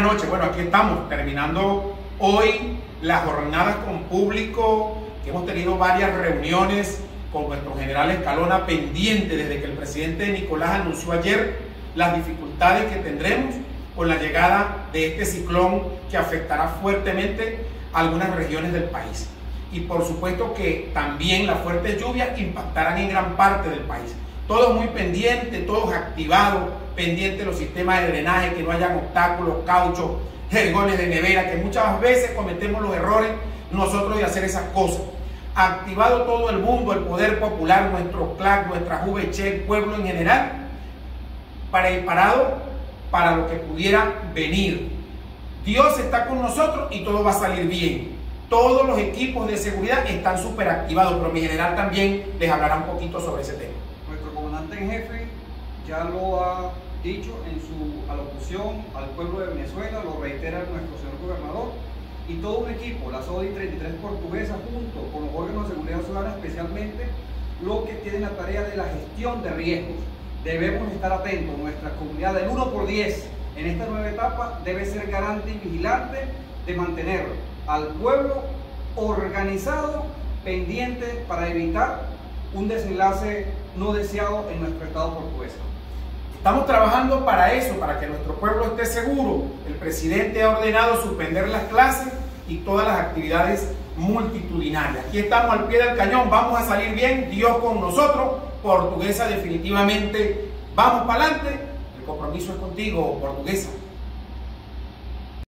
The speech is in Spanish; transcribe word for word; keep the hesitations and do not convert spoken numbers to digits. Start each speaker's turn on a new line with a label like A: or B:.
A: noches. Bueno, aquí estamos terminando hoy las jornadas con público, que hemos tenido varias reuniones con nuestro general Escalona pendiente desde que el presidente Nicolás anunció ayer las dificultades que tendremos con la llegada de este ciclón que afectará fuertemente a algunas regiones del país. Y por supuesto que también las fuertes lluvias impactarán en gran parte del país. Todos muy pendientes, todos activados, pendientes de los sistemas de drenaje, que no hayan obstáculos, cauchos, jergones de nevera, que muchas veces cometemos los errores nosotros de hacer esas cosas. Activado todo el mundo, el poder popular, nuestro C L A C, nuestra J V C, el pueblo en general, preparado para lo que pudiera venir. Dios está con nosotros y todo va a salir bien. Todos los equipos de seguridad están súper activados, pero mi general también les hablará un poquito sobre ese tema.
B: Nuestro comandante en jefe ya lo ha dicho en su alocución al pueblo de Venezuela, lo reitera nuestro señor gobernador, y todo un equipo, la S O D I treinta y tres portuguesa, junto con los órganos de seguridad ciudadana, especialmente los que tienen la tarea de la gestión de riesgos. Debemos estar atentos. Nuestra comunidad del uno por diez en esta nueva etapa debe ser garante y vigilante de mantener al pueblo organizado, pendiente, para evitar un desenlace no deseado en nuestro estado portugués.
A: Estamos trabajando para eso, para que nuestro pueblo esté seguro. El presidente ha ordenado suspender las clases y todas las actividades multitudinarias. Aquí estamos al pie del cañón, vamos a salir bien, Dios con nosotros. Portuguesa, definitivamente vamos para adelante. El compromiso es contigo, Portuguesa.